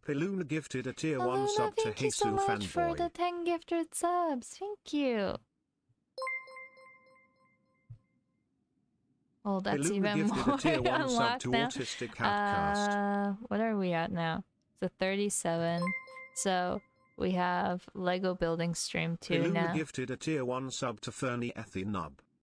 Piluna gifted a tier 1 Luna, sub to thank you so Hisu much for the fanboy. 10 gifted subs. Thank you. Oh, that's Piluna even gifted more a tier 1 sub unlocked to now. Autistic Catcast. What are we at now? So 37. So we have Lego building stream 2 Piluna now. gifted a tier 1 sub to Fernie Ethy Nub.